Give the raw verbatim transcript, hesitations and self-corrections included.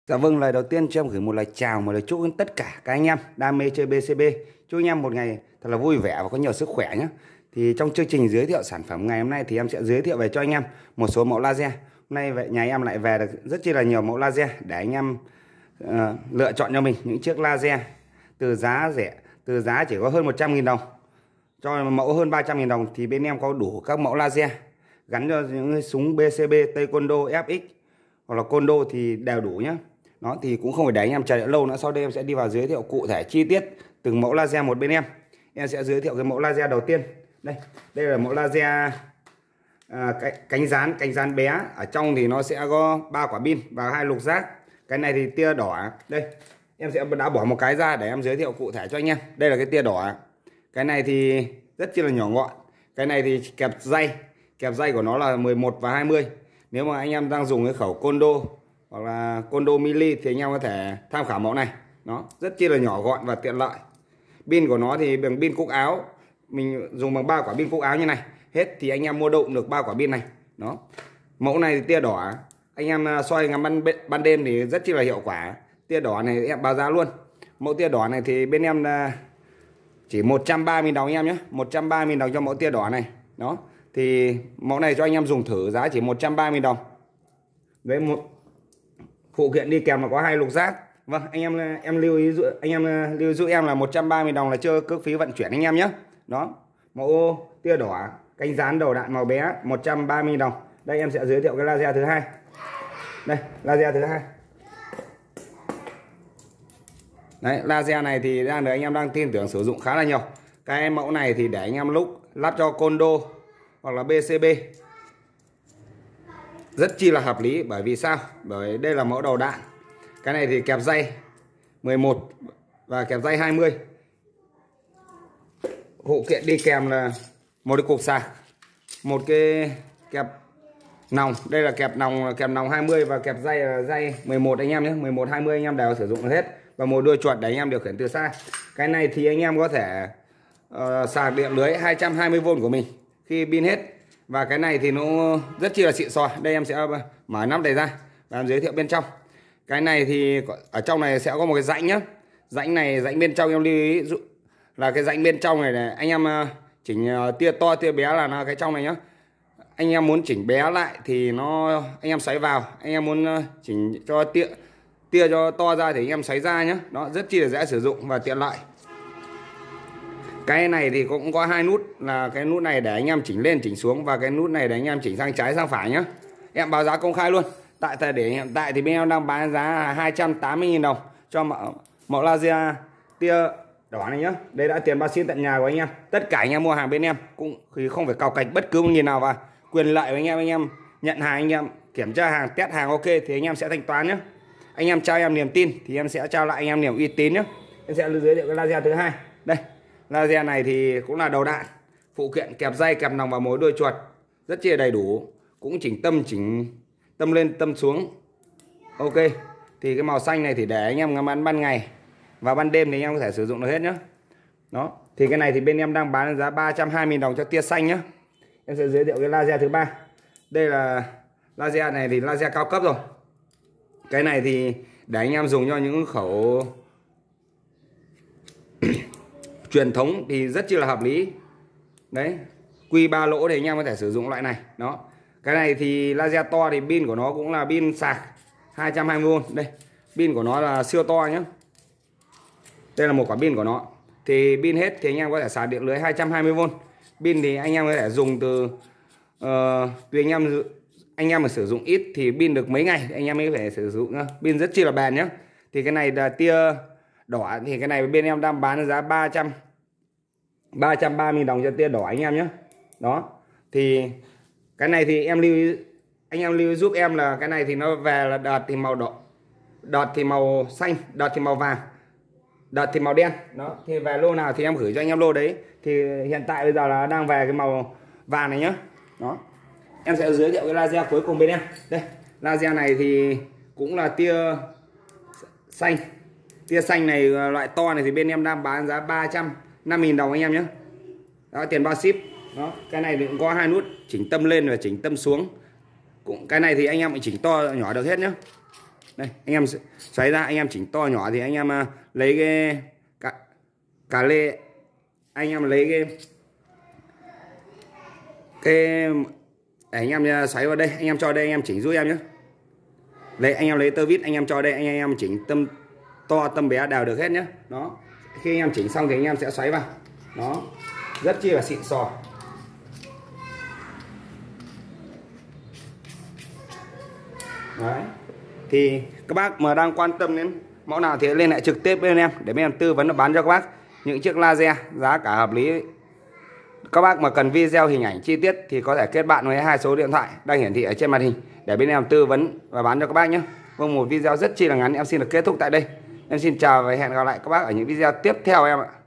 Dạ vâng, lời đầu tiên cho em gửi một lời chào, một lời chúc đến tất cả các anh em đam mê chơi bê xê bê. Chúc anh em một ngày thật là vui vẻ và có nhiều sức khỏe nhé. Thì trong chương trình giới thiệu sản phẩm ngày hôm nay thì em sẽ giới thiệu về cho anh em một số mẫu laser. Hôm nay vậy nhà em lại về được rất chi là nhiều mẫu laser để anh em uh, lựa chọn cho mình những chiếc laser từ giá rẻ, từ giá chỉ có hơn một trăm nghìn đồng cho mẫu hơn ba trăm nghìn đồng. Thì bên em có đủ các mẫu laser gắn cho những súng bê xê bê, Taekwondo, ép ích hoặc là Kondo thì đều đủ nhé. Nó thì cũng không phải để anh em chờ đợi lâu nữa. Sau đây em sẽ đi vào giới thiệu cụ thể chi tiết từng mẫu laser một bên em. Em sẽ giới thiệu cái mẫu laser đầu tiên. Đây, đây là mẫu laser à, cánh rán, cánh rán bé. Ở trong thì nó sẽ có ba quả pin và hai lục giác. Cái này thì tia đỏ. Đây, em sẽ đã bỏ một cái ra để em giới thiệu cụ thể cho anh em. Đây là cái tia đỏ. Cái này thì rất chi là nhỏ gọn. Cái này thì kẹp dây, kẹp dây của nó là mười một và hai mươi. Nếu mà anh em đang dùng cái khẩu Kondo hoặc là Kondo mili thì anh em có thể tham khảo mẫu này. Nó rất chi là nhỏ gọn và tiện lợi. Pin của nó thì bằng pin cúc áo, mình dùng bằng ba quả pin cúc áo như này. Hết thì anh em mua đụng được ba quả pin này. Đó. Mẫu này thì tia đỏ, anh em soi ngắm ban ban đêm thì rất chi là hiệu quả. Tia đỏ này em báo giá luôn. Mẫu tia đỏ này thì bên em chỉ một trăm ba mươi đồng anh em nhé. một trăm ba mươi đồng cho mẫu tia đỏ này. Đó. Thì mẫu này cho anh em dùng thử giá chỉ một trăm ba mươi đồng. Với một phụ kiện đi kèm là có hai lục giác. Vâng, anh em em lưu ý anh em lưu giúp em là một trăm ba mươi đồng là chưa cước phí vận chuyển anh em nhé. Đó. Mẫu tia đỏ, cánh rán đầu đạn màu bé một trăm ba mươi đồng. Đây em sẽ giới thiệu cái laser thứ hai. Đây, laser thứ hai. Đấy, laser này thì đang được anh em đang tin tưởng sử dụng khá là nhiều. Cái mẫu này thì để anh em lúc lắp cho Kondo hoặc là bê xê bê rất chi là hợp lý. Bởi vì sao? Bởi đây là mẫu đầu đạn. Cái này thì kẹp dây mười một và kẹp dây hai mươi. Phụ kiện đi kèm là một cái cục sạc, một cái kẹp nòng. Đây là kẹp nòng, kẹp nòng hai mươi và kẹp dây là dây mười một anh em nhé. mười một hai mươi anh em đều sử dụng được hết. Và một đuôi chuột để anh em điều khiển từ xa. Cái này thì anh em có thể uh, sạc điện lưới hai trăm hai mươi vôn của mình khi pin hết. Và cái này thì nó rất chi là xịn sò. Đây em sẽ mở nắp này ra và em giới thiệu bên trong. Cái này thì ở trong này sẽ có một cái rãnh nhá. Rãnh này, rãnh bên trong em lưu ý là cái rãnh bên trong này này anh em chỉnh tia to tia bé là nó cái trong này nhá. Anh em muốn chỉnh bé lại thì nó anh em xoáy vào, anh em muốn chỉnh cho tia tia cho to ra thì anh em xoáy ra nhá. Đó, rất chi là dễ sử dụng và tiện lợi. Cái này thì cũng có hai nút, là cái nút này để anh em chỉnh lên chỉnh xuống và cái nút này để anh em chỉnh sang trái sang phải nhá. Em báo giá công khai luôn. Tại thời điểm hiện tại thì bên em đang bán giá hai trăm tám mươi nghìn đồng cho mẫu, mẫu laser tia đỏ này nhá. Đây đã tiền bao ship tận nhà của anh em. Tất cả anh em mua hàng bên em cũng không phải cào cạch bất cứ một nghìn nào, và quyền lợi của anh em, anh em nhận hàng, anh em kiểm tra hàng, test hàng ok thì anh em sẽ thanh toán nhé. Anh em trao em niềm tin thì em sẽ trao lại anh em niềm uy tín nhé. Em sẽ giới thiệu cái laser thứ hai. Đây, laser này thì cũng là đầu đạn, phụ kiện kẹp dây, kẹp nòng và mối đuôi chuột rất chi là đầy đủ. Cũng chỉnh tâm, chỉnh tâm lên tâm xuống ok. Thì cái màu xanh này thì để anh em ngắm bắn ban ngày và ban đêm thì anh em có thể sử dụng được hết nhé. Đó, thì cái này thì bên em đang bán giá ba trăm hai mươi đồng cho tia xanh nhé. Em sẽ giới thiệu cái laser thứ ba. Đây là laser này thì laser cao cấp rồi. Cái này thì để anh em dùng cho những khẩu truyền thống thì rất chi là hợp lý. Đấy, quy ba lỗ thì anh em có thể sử dụng loại này. Đó. Cái này thì laser to thì pin của nó cũng là pin sạc hai trăm hai mươi vôn. Đây, pin của nó là siêu to nhé. Đây là một quả pin của nó. Thì pin hết thì anh em có thể sạc điện lưới hai trăm hai mươi vôn. Pin thì anh em có thể dùng từ uh, tùy anh em anh em mà sử dụng ít thì pin được mấy ngày anh em mới phải sử dụng nữa. Pin rất chi là bền nhé. Thì cái này là tia đỏ thì cái này bên em đang bán giá ba trăm ba mươi đồng cho tia đỏ anh em nhé. Đó. Thì cái này thì em lưu ý, anh em lưu ý giúp em là cái này thì nó về là đợt thì màu đỏ, đợt thì màu xanh, đợt thì màu vàng, đợt thì màu đen. Đó, thì về lô nào thì em gửi cho anh em lô đấy. Thì hiện tại bây giờ là đang về cái màu vàng này nhá. Đó. Em sẽ giới thiệu cái laser cuối cùng bên em. Đây, laser này thì cũng là tia xanh. Tia xanh này loại to này thì bên em đang bán giá ba trăm năm mươi nghìn đồng anh em nhé. Đó, tiền bao ship. Đó, cái này thì cũng có hai nút chỉnh tâm lên và chỉnh tâm xuống. Cũng cái này thì anh em chỉnh to nhỏ được hết nhé. Đây anh em xoáy ra, anh em chỉnh to nhỏ thì anh em uh, lấy cái cả, cà lê, anh em lấy cái cái để anh em xoáy vào đây, anh em cho đây, anh em chỉnh giúp em nhé. Lấy anh em lấy tơ vít, anh em cho đây, anh em chỉnh tâm to tâm bé đều được hết nhé. Đó, khi anh em chỉnh xong thì anh em sẽ xoáy vào. Đó, rất chi là xịn sò. Đấy. Thì các bác mà đang quan tâm đến mẫu nào thì liên hệ trực tiếp với em để bên em tư vấn và bán cho các bác những chiếc laser giá cả hợp lý. Các bác mà cần video hình ảnh chi tiết thì có thể kết bạn với hai số điện thoại đang hiển thị ở trên màn hình để bên em tư vấn và bán cho các bác nhé. Vâng, một video rất chi là ngắn em xin được kết thúc tại đây. Em xin chào và hẹn gặp lại các bác ở những video tiếp theo em ạ.